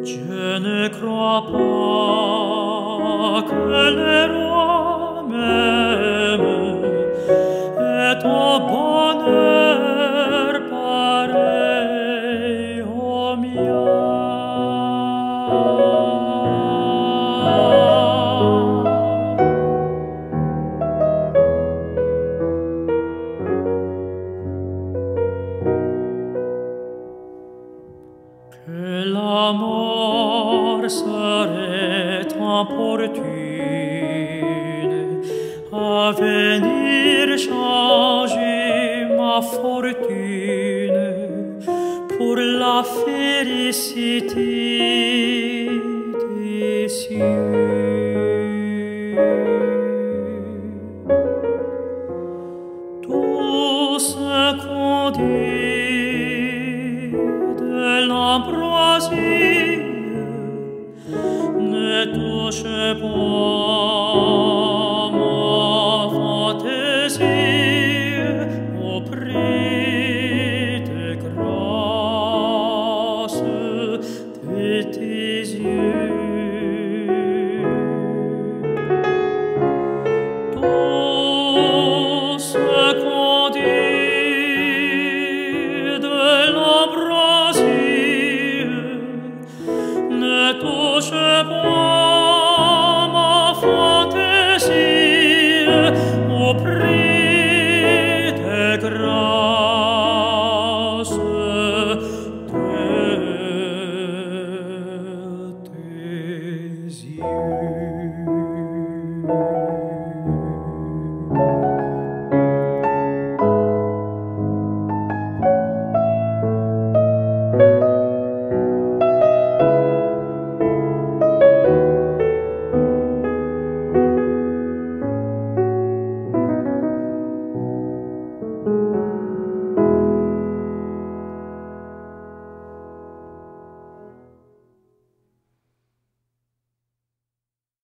Je ne crois pas que les rois m'aiment et ton bonheur pareil au mien. Que la mort serait importune à venir changer ma fortune pour la félicité des cieux. Tout ce qu'on dit de l'ambroisie ne touche pas ma fantaisie au prix de grâce de tes yeux. Tout ce qu'on dit de l'ambroisie ne touche pas